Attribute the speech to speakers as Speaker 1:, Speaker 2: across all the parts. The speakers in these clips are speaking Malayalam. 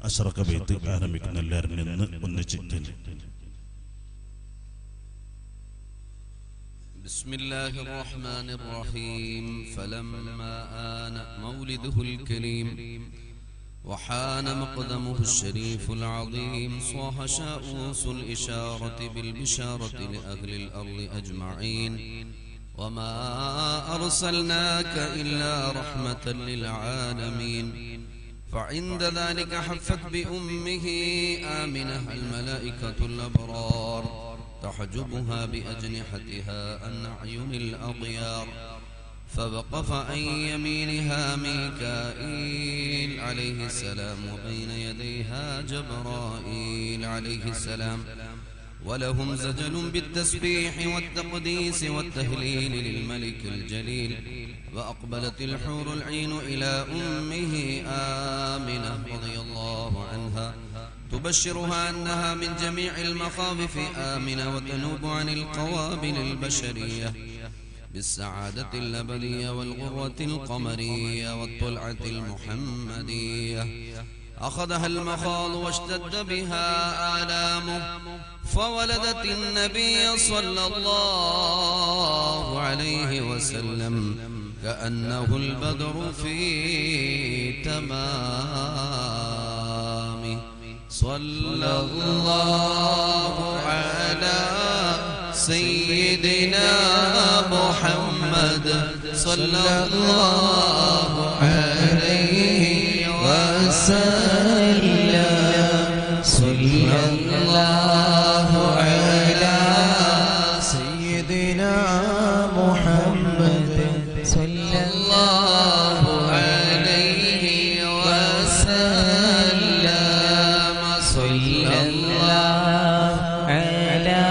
Speaker 1: അശ്റഖ ബൈത്ത് ആരംഭിക്കുന്ന എല്ലാവരും നിന്ന് ഒന്നിച്ചിട്ട്
Speaker 2: بسم الله الرحمن الرحيم فلما آن مولده الكريم وحان مقدمه الشريف العظيم صاح شاؤوس الإشارة بالبشارة لأهل الأرض أجمعين وما أرسلناك إلا رحمة للعالمين فعند ذلك حفت بأمه آمنة الملائكة الأبرار تحجبها بأجنحتها عن أعين الأطيار فوقف عن يمينها ميكائيل عليه السلام وبين يديها جبرائيل عليه السلام ولهم زجل بالتسبيح والتقديس والتهليل للملك الجليل وأقبلت الحور العين إلى أمه آمنة رضي الله عنها تبشرها أنها من جميع المخاوف آمنة وتنوب عن القوابل البشرية بالسعادة الأبدية والغرة القمرية والطلعة المحمدية أخذها المخاض واشتد بها آلامه فولدت النبي صلى الله عليه وسلم كأنه البدر في تمامه صلى الله على سيدنا محمد صلى الله عليه وسلم صلى الله على
Speaker 3: سيدنا محمد صلى الله عليه وسلم صلى الله على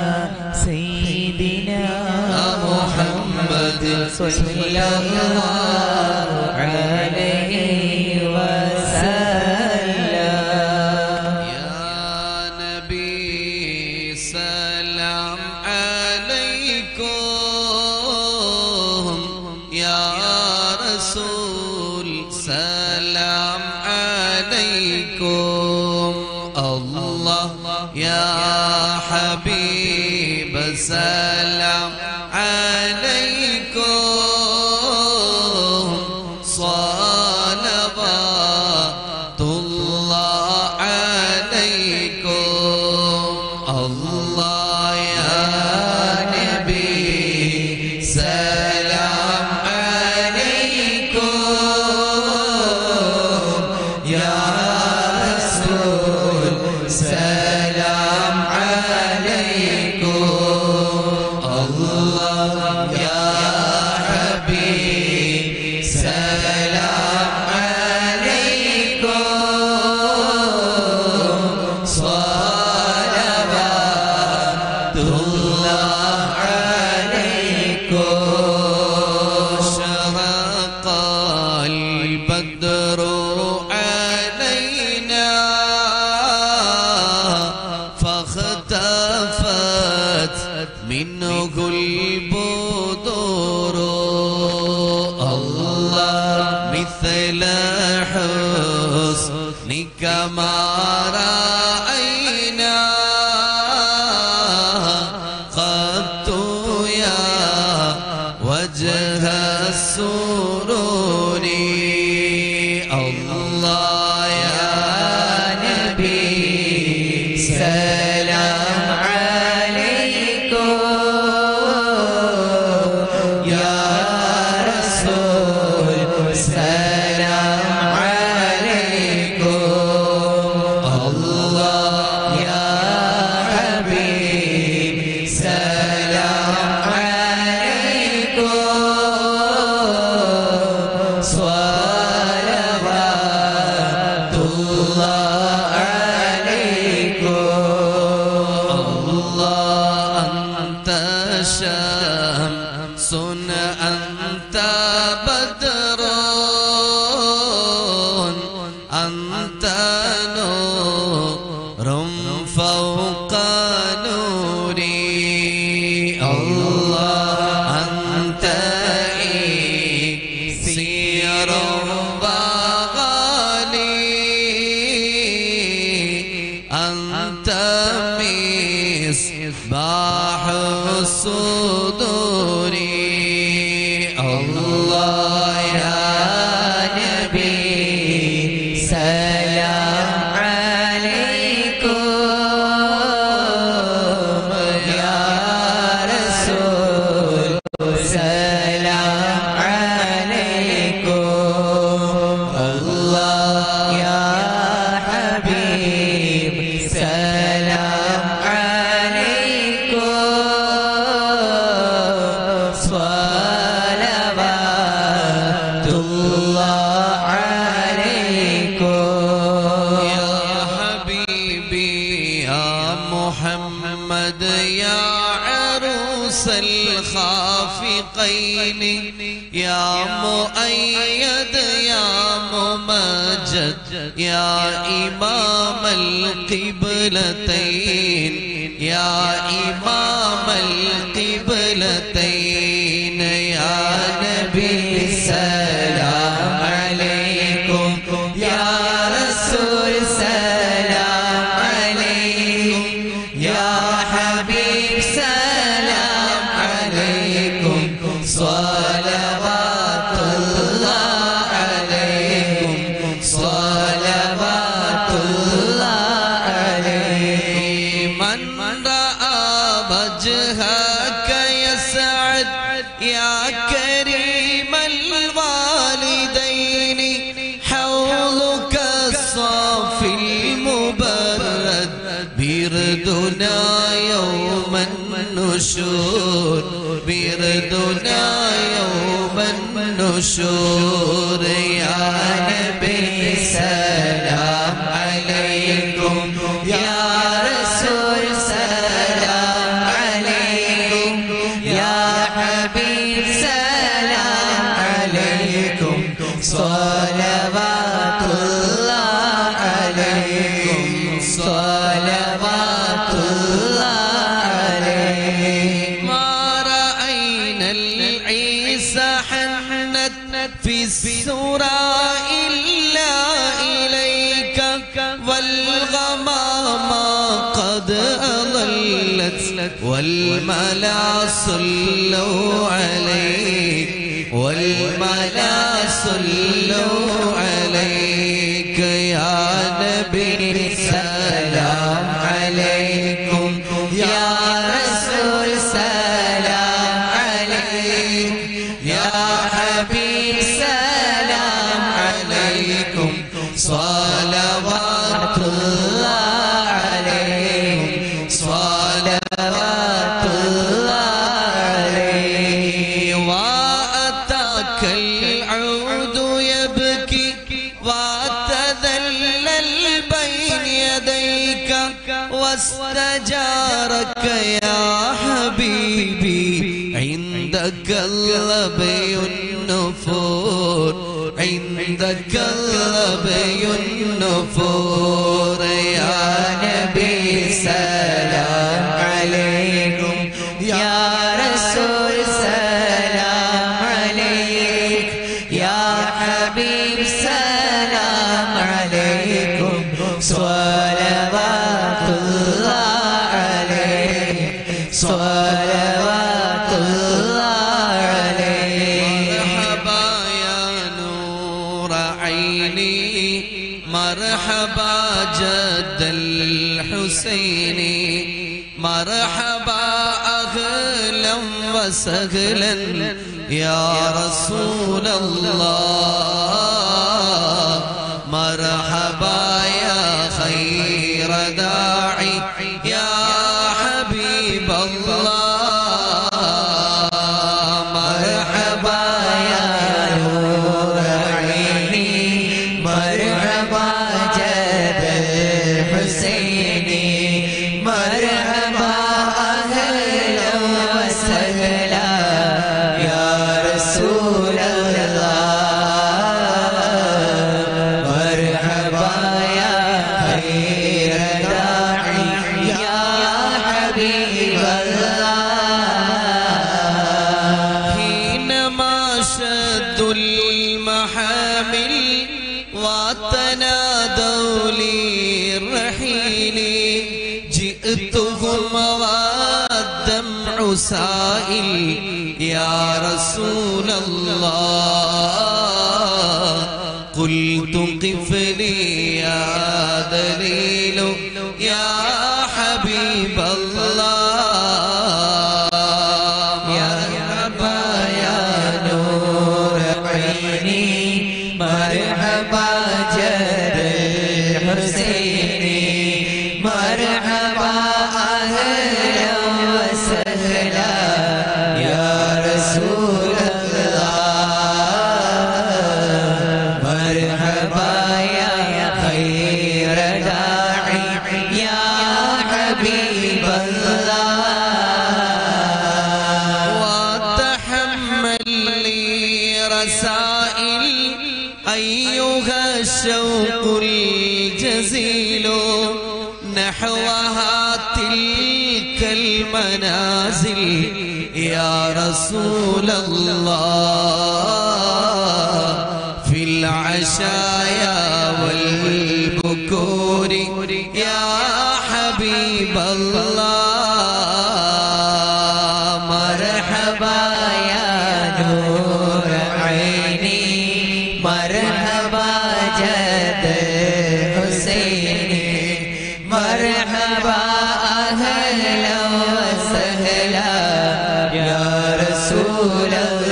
Speaker 3: سيدنا محمد صلى الله عليه وسلم
Speaker 2: يا نبي سلام عليكم يا رسول سلام عليكم الله يا حبيب سلام عليكم صلوات الله عليكم الله يا نبي سلام عليكم يا رسول سلام عليكم الله يا حبيب سلام عليكم صلوات الله عليكم شرق البدر علينا فاختفت منه البدور الله مثل حسنك ما رأينا قط يا وجه السرور الله يا نبي سلام عليكم يا رسول سلام عليكم الله يا حبيب سلام عليكم صلوات الله عليكم الله أنت شمس أنت بدر أنت نور فوق نوري الله أنت إكسير وغالي
Speaker 3: الله يا نبي سلام عليكم يا رسول سلام عليكم الله يا حبيب سلام عليكم صلوات الله عليكم
Speaker 2: يا حبيبي يا محمد يا عروس الخافقين يا مؤيد يا ممجد يا إمام القبلتين يا إمام القبلتين يا نبي
Speaker 3: سلام عليكم يا رسول سلام عليكم يا حبيب سلام عليكم صلوات الله عليكم صلوات الله عليكم
Speaker 2: من رأى وجهك يسعد يا كريم الوالدين حوضك الصافي المبرد بردنا يوم النشور بردنا يوم النشور يا نبي
Speaker 3: سلام عليكم يا رسول سلام عليكم يا حبيب سلام عليكم صلوات الله عليكم صلوات الله عليكم
Speaker 2: ما رأينا العيسى حنت في السورة إلا إليك والغمام قد أضلت والملا صلوا عليك والملا صلوا عليك يا نبي
Speaker 3: سلام عليكم يا رسول سلام عليكم يا حبيب سلام عليكم صلوات الله عليكم صلوات الله عليكم
Speaker 2: وأتاك العود يبكي وتذلل بين يديك واستجارك يا حبيبي عندك اللبي النفور عندك اللبي النفور يا
Speaker 3: نبي سلام عليكم يا رسول سلام عليك يا حبيب سلام عليكم صلوات الله عليك صلوات الله عليك
Speaker 2: مرحبا يا نور عيني مرحبا جد الحسين مرحبا أهلا وسهلا يا رسول الله مرحبا يا خير داعي يا حبيب الله مرحبا
Speaker 3: يا نور عيني مرحبا جد الحسين مرحبا أهلا وسهلا يا رسول الله مرحبا يا خير داعي يا حبيب الله
Speaker 2: حينما شد المحامل وتنادوا لي الرحيل جئتهم والدمع سائل يا رسول الله قلت قف لي يا دليل يا حبيب الله
Speaker 3: مرحبا يا نور عيني مرحبا جد الحسيني مرحبا أهلا وسهلا يا رسول الله مرحبا يا خير داعي يا حبيب الله
Speaker 2: وتحمل لي رسائل أيها الشوق الجزيل نحوها تلك المنازل يا رسول الله في العشايا والبكور يا حبيب الله
Speaker 3: مرحبا يا نور عيني مرحبا جد الحسيني مرحبا أهلا وسهلا يا رسول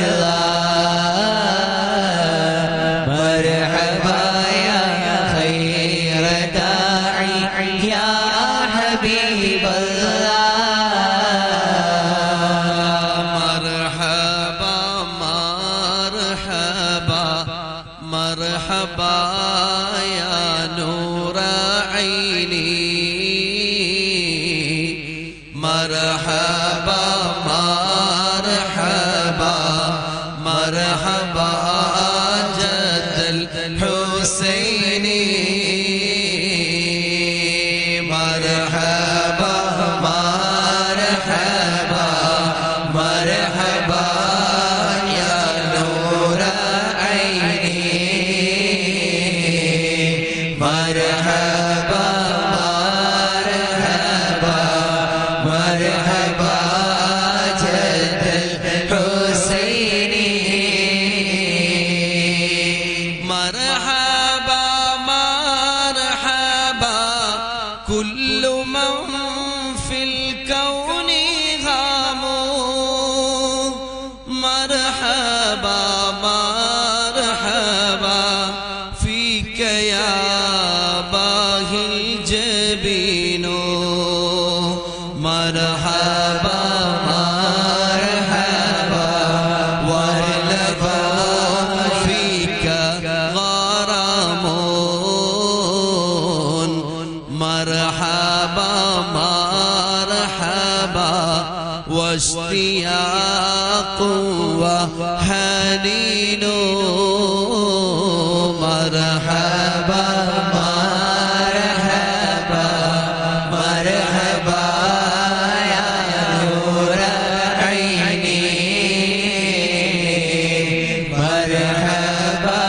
Speaker 3: الله مرحبا يا خير داعي يا حبيب الله
Speaker 2: مرحبا مرحبا مرحبا يا نور عيني مرحبا مرحبا مرحبا جد الحسيني مرحبا مرحبا مرحبا يا نور عيني مرحبا مرحبا مرحبا جد الحسيني مرحبا مرحبا كل من في الكون هاموا مرحبا مرحبا فيك يا باهي الجبين مرحبا مرحبا ورلبا فيك غرام مرحبا مرحبا واشتياق وحنين مرحبا مرحبا مرحبا يا نور عيني مرحبا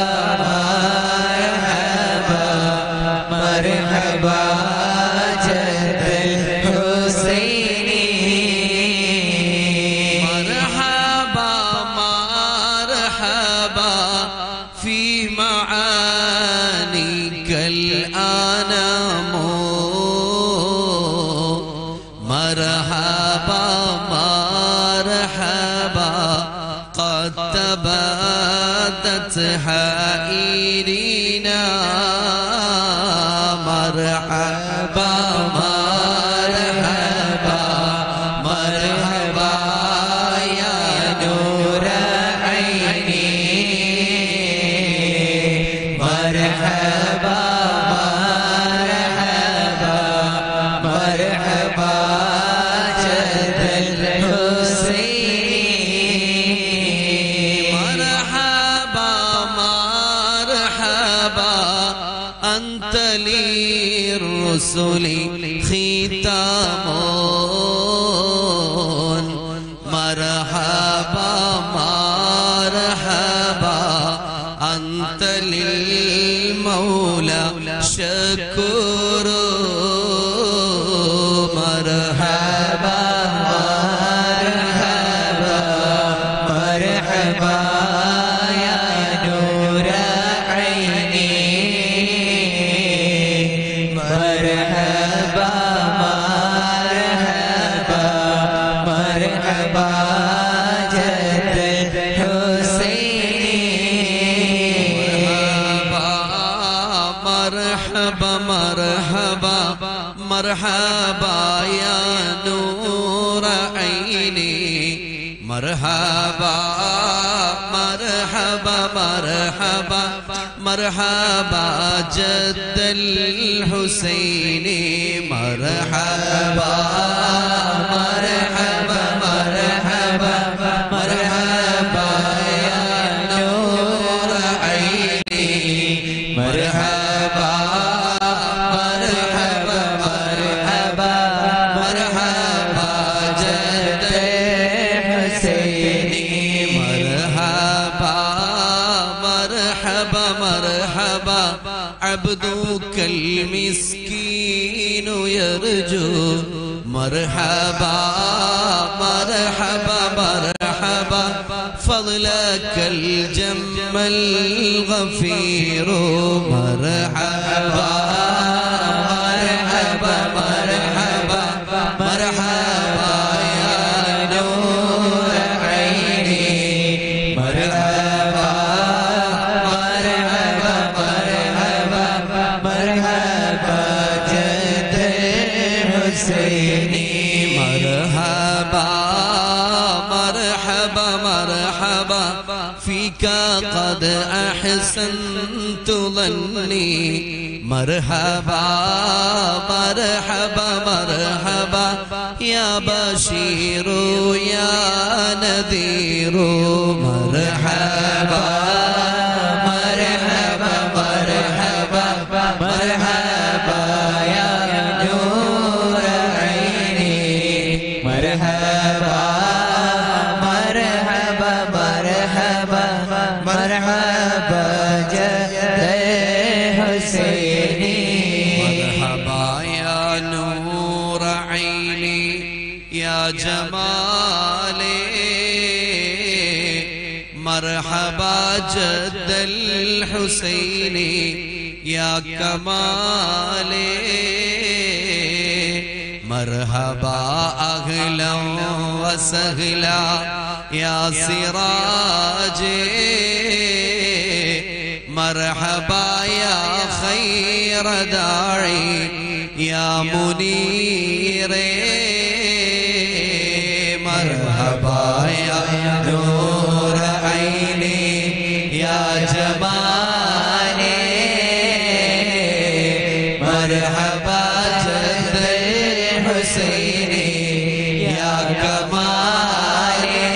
Speaker 2: مرحبا مرحبا جد الحسيني مرحبا مرحبا في معانيك الأنام مرحبا مرحبا قد تبادت حائرنا مرحبا مرحبا مرحبا يا نور عيني مرحبا مرحبا مرحبا جد الحسين مرحبا مرحبا أنت للرسل ختام مرحبا مرحبا أنت للمولى شكور مرحبا مرحبا مرحبا مرحبا مرحبا يا نور عيني مرحبا مرحبا مرحبا مرحبا جد الحسين مرحبا مرحبا مرحبا مرحبا يا نور عيني مرحبا مرحبا مرحبا مرحبا جد الحسين مرحبا مرحبا مرحبا عبدك المسكين يرجو مرحبا مرحبا مرحبا فضلك الجم الغفير مرحبا مرحبا مرحبا مرحبا يا نور عيني مرحبا مرحبا مرحبا مرحبا جد الحسين مرحبا مرحبا مرحبا فيك قد أحسنت ظني مرحبا مرحبا مرحبا يا بشير يا نذير مرحبا مرحبا مرحبا مرحبا يا نور عيني مرحبا مرحبا مرحبا مرحبا جد الحسين مرحبا يا نور عيني يا جمالي مرحبا جد الحسين يا كمالي مرحبا أهلا وسهلا يا سراجي مرحبا يا خير داعي يا منير مرحبا يا نور عيني يا جمالي مرحبا جد الحسين يا كمالي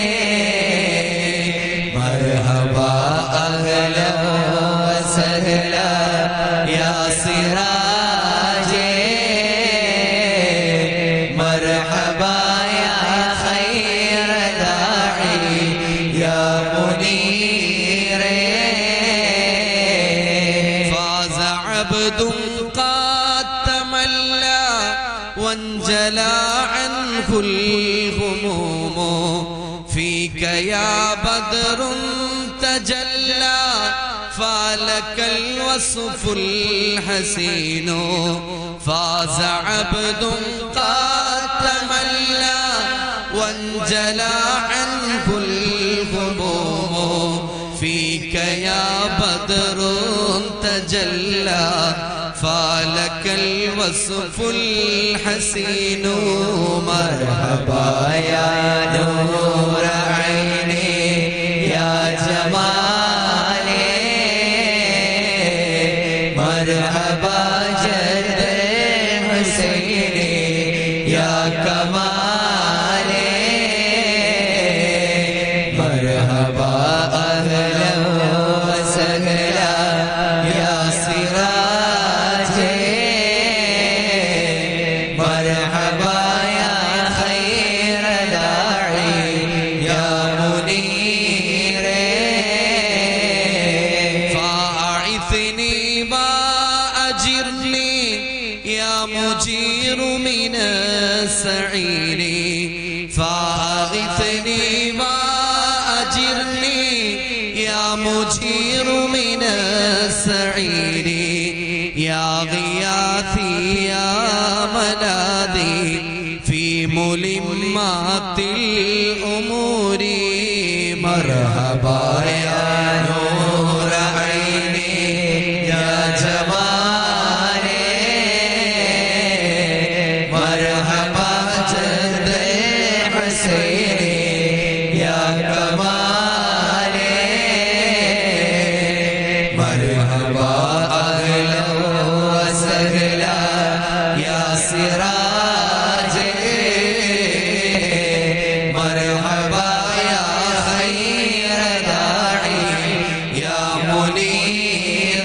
Speaker 2: مرحبا أهلا وسهلا يا سراجي مرحبا يا خير داعي يا منير فاز عبد قد تملى وانجلى عنه الهموم فيك يا بدر تجلى فلك الوصف الحسين فاز عبد قد تملى وانجلى عنه الهموم فيك يا بدر تجلى فلك الوصف الحسين مرحبا يا نور عيني يا جمالي مرحبا جد الحسين يا كمالي مرحبا أهلا وسهلا يا سراجي مرحبا يا خير داعي يا منير فاعثني وأجرني يا مجير من السعير فاغثني وأجرني يا مجير من السعير يا غياثي يا ملاذي في ملمات الأمور مرحبا يا نور عيني يا جمال مرحبا أهلا وسهلا يا سراج مرحبا يا خير داعي يا منير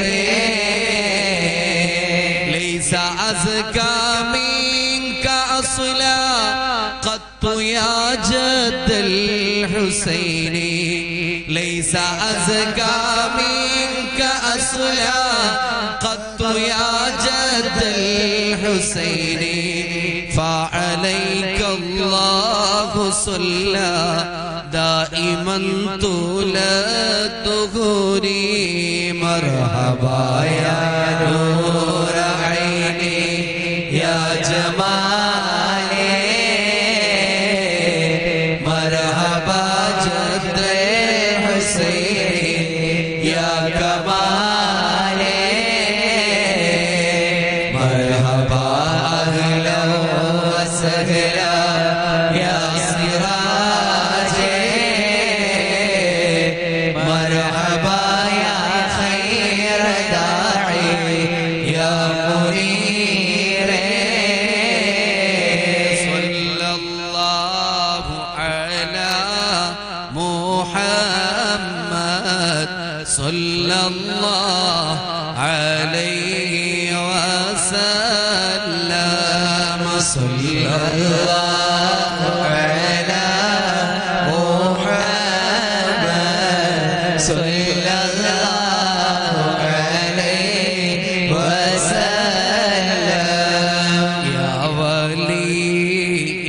Speaker 2: ليس أزكى منك أصلا قط يا جد الحسين ليس أزكى منك أصلا قط يا جد الحسين فعليك الله صلى دائما طول الدهور مرحبا يا نور عيني يا جمالي مرحبا جد الحسين يا كمالي مرحبا أهلا وسهلا يا سراج مرحبا يا خير داعي يا منير صلى الله على محمد صلى الله عليه وسلم صلى الله على محمد صلى الله عليه وسلم يا ولي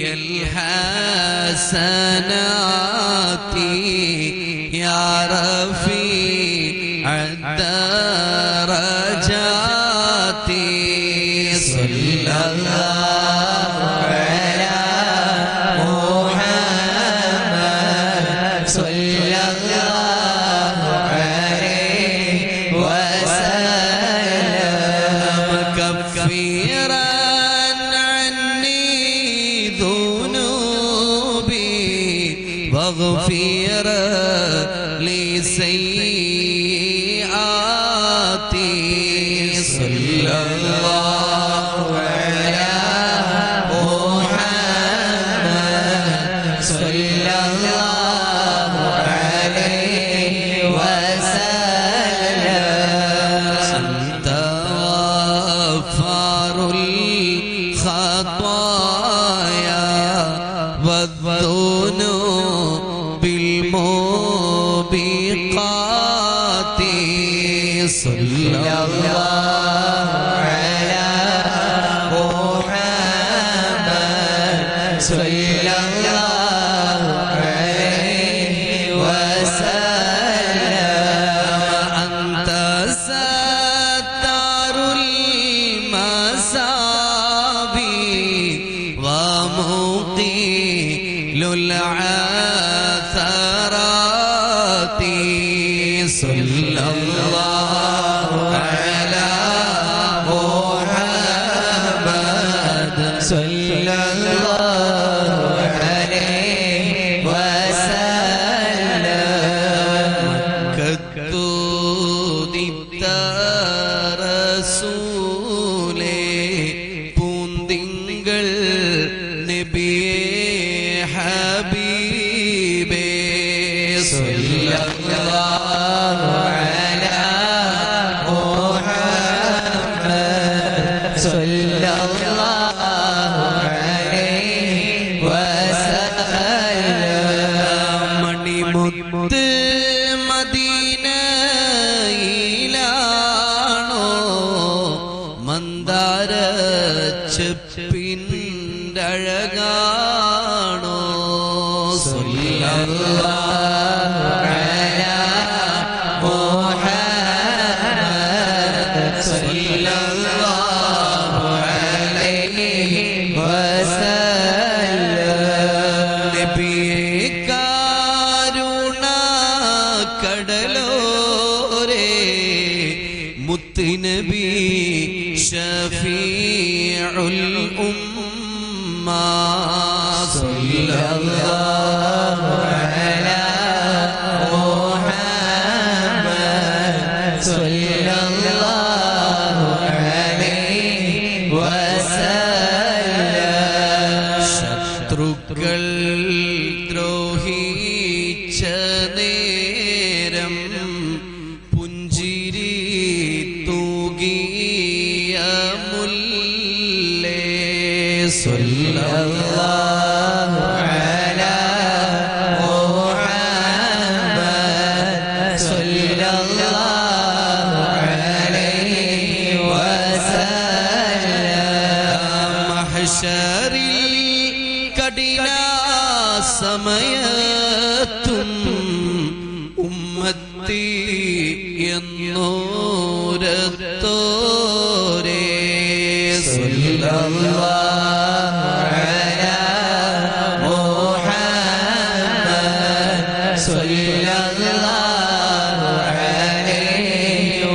Speaker 2: الحسنات يا رفيع الدرجات صلى الله على محمد صلى الله عليه وسلم كفيرا عني ذنوبي واغفر لسيئاتي صلى الله على محمد صلى الله عليه وسلم أنت غفار الخطايا والذنوب الموبقات صلى الله على محمد صلى الله عليه وسلم أنت ستار المسابي ومقيل العثرات صلى الله على محمد صلى الله عليه وسلم كتودت رسولي പൂന്തിങ്കൾ നബിയേ ഹബീബേ സല്ലല്ലാഹു അലാ മുഹമ്മദ് സല്ലല്ലാഹു അലൈഹി വസല്ലം മണിമുത്ത് മദീനയിലാണോ മന്ദാര ചെപ്പിൻ്റഴകാണോ സല്ലല്ലാഹു അലാ മുഹമ്മദ് സല്ലല്ലാഹു അലൈഹി വസല്ലം നബിയേ കരുണ കടലോരേ മുത്തുനബി ഷഫീഉൽ ഉമ്മ സല്ലല്ലാഹു അലാ മുഹമ്മദ് ഉമ്മത്തി എന്നൂരത്തോരേ സല്ലല്ലാഹു അലാ മുഹമ്മദ് സല്ലല്ലാഹു അലൈഹി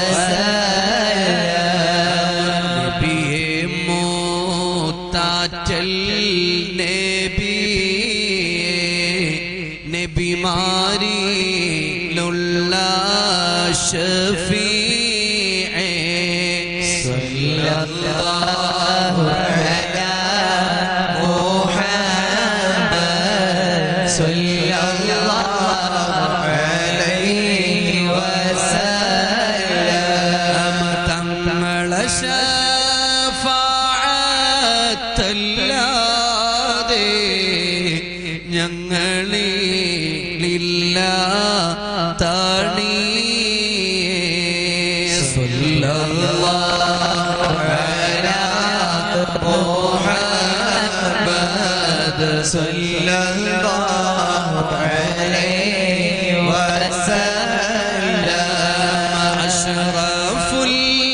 Speaker 2: വസല്ലം നബിയേ മൂത്താറ്റൽ നബിമാരിലുള്ള ശഫീഅേ സല്ലല്ലാഹു അലാ മുഹമ്മദ് സല്ലല്ലാഹു അലൈഹി വസല്ലം തങ്ങളെ ശഫാഅത്തല്ലാതെ ഞങ്ങളിലില്ല തണിയേ സല്ലല്ലാഹു അലാ മുഹമ്മദ് സല്ലല്ലാഹു അലൈഹി വസല്ലം അഷ്റഫുൽ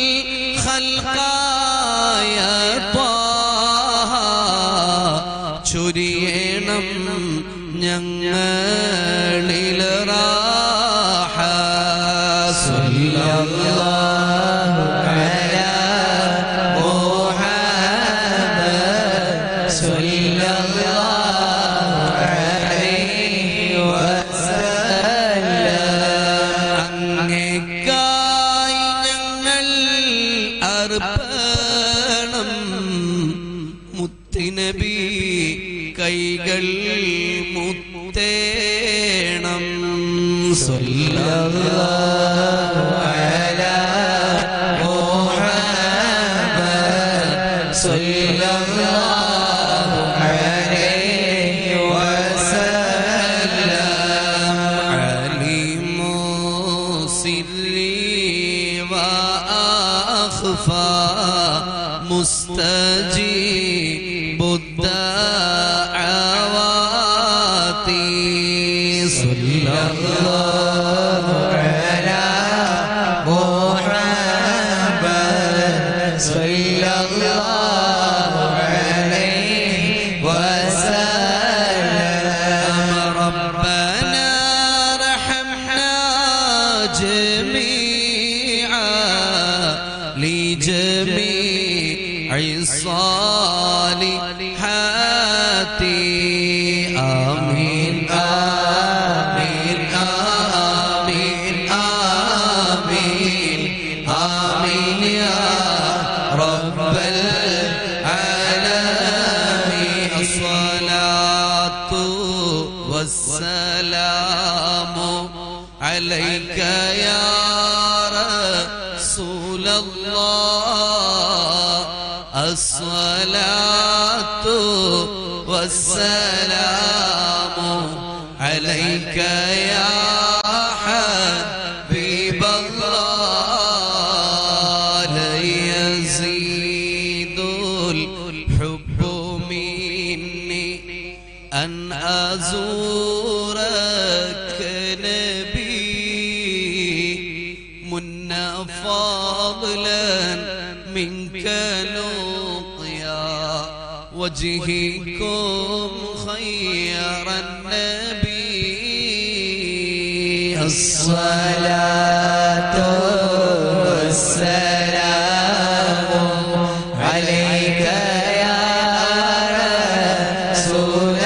Speaker 2: ഖൽഖായ ത്വാഹ ചൊരിയണം ഞങ്ങളിൽ റാഹ സല്ലല്ലാഹു അലാ മുഹമ്മദ് സല്ലല്ലാഹു അലൈഹി വസല്ലം അങ്ങേയ്ക്കായി ഞങ്ങൾ അർപ്പണം മുത്തുനബി കൈകൾ മുത്തേണം സല്ലല്ലാഹു അലാ മുഹമ്മദ് സല്ലല്ലാഹു അലൈഹി വസല്ലം അലിമു സിർരി വഅഖ്ഫാ മുസ്തജീബു സല്ലല്ലാഹു അലാ മുഹമ്മദ് സല്ലല്ലാഹു അലൈഹി വസല്ലം റബ്ബനാ റഹംനാ ജമീഅ ലിജമീഇ സ്വാലിഹാത്തി ആമീൻ ആമീൻ ആമീൻ ആമീൻ ആമീൻ യാ റബ്ബൽ ആലമീൻ അസ്സലാത്തു വസ്സലാമു അലൈക യാ റസൂലല്ലാഹ് അസ്സലാത്തു വസ്സലാമു അലൈക യാ ഹബീബല്ലാഹ് ലയസീദുൽ ഹുബ്ബു മിന്നി അൻ അസൂറക നബി മുന്ന ഫാദ്ലൻ മിൻക ലുഖ്യാ وجهكم خير النبي الصلاة والسلام عليك يا رسول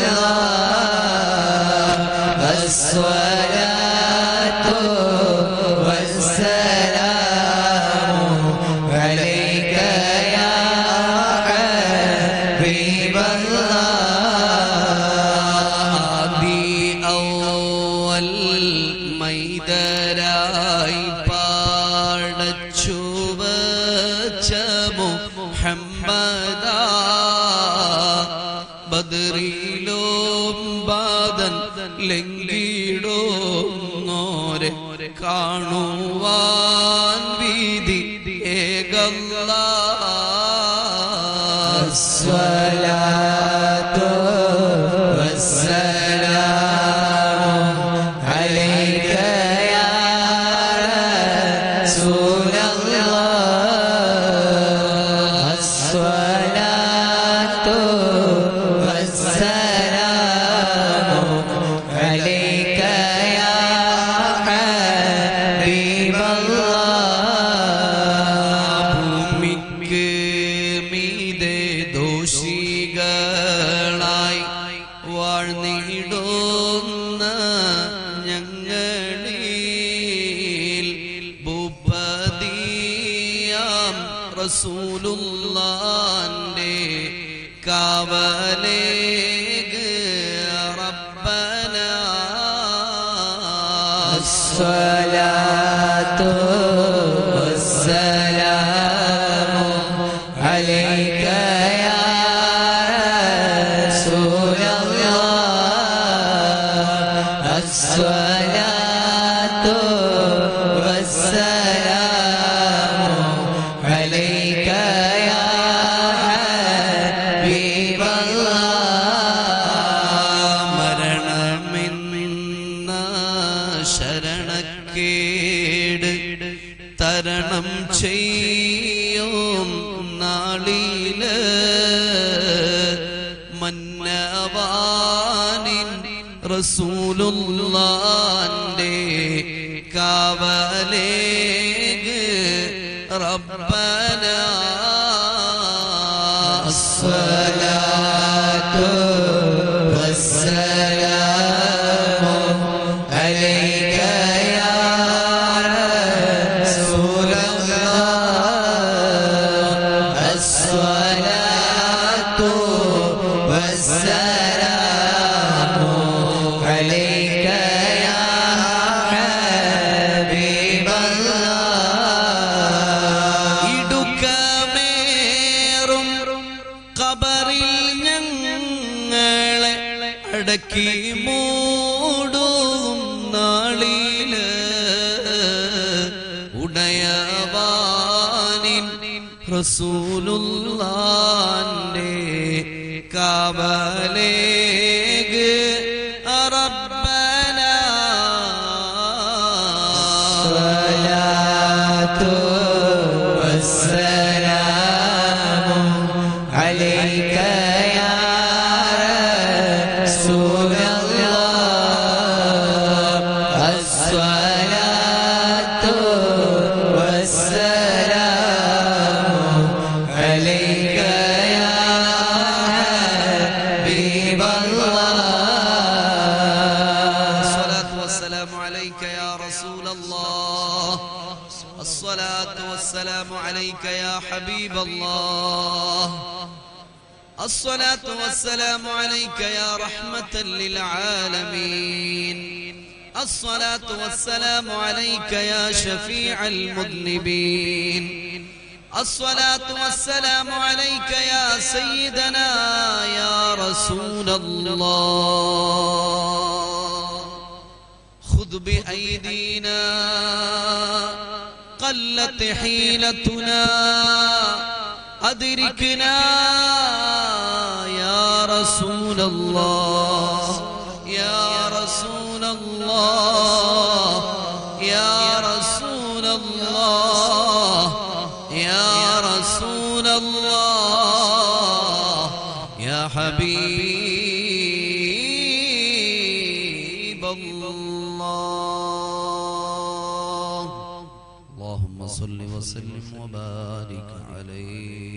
Speaker 2: الله الصلاة والسلام عليك يا حبيب മൈദരായി പാടച്ചു വച്ച മുഹമ്മദ ബദറിലും ബാദൻ ലംഘിടോന്നോരെ കാണുവാൻ വിധി ഏകല്ലാഹ് സ്വലാത്തു വസ്സലാമു അലൈക റസൂലുള്ളാന്റെ കാവലേക് റബ്ബന
Speaker 3: അസ്സലാത്തു വസ്സലാമു അലൈക യാ റസൂലല്ലാഹ് അസ്സലാത്തു വസ്സലാമു അലൈക യാ ഹബീബല്ലാഹ്
Speaker 2: മരണമെന്ന ശരണക്കേട് തരണം ചെയ്യും നാളില് മന്നവാനിൻ റസൂലുള്ളാന്റെ കാവലേക് റബ്ബന
Speaker 3: അസ്സലാത്തു വസ്സലാമു അലൈക യാ റസൂലല്ലാഹ് അസ്സലാത്തു വസ്സലാമു അലൈക യാ ഹബീബല്ലാഹ്
Speaker 2: ഇടുക്കമേറും ഖബറിൽ ഞങ്ങളെ അടക്കി മൂടും നാളില് ഉടയവാനിൻ റസൂലുള്ളാന്റെ കാവലേക് റബ്ബന
Speaker 3: الصلاة والسلام عليك يا رسول الله الصلاة والسلام عليك يا حبيب الله
Speaker 2: الصلاة والسلام عليك يا رسول الله الصلاة والسلام عليك يا حبيب الله الصلاة والسلام عليك يا رحمة للعالمين الصلاة والسلام عليك يا شفيع المذنبين الصلاة والسلام عليك يا سيدنا يا رسول الله خذ بأيدينا قلت حيلتنا أدركنا يا رسول الله يا رسول الله يا رسول الله يا رسول الله يا حبيب الله اللهم صل وسلم وبارك عليه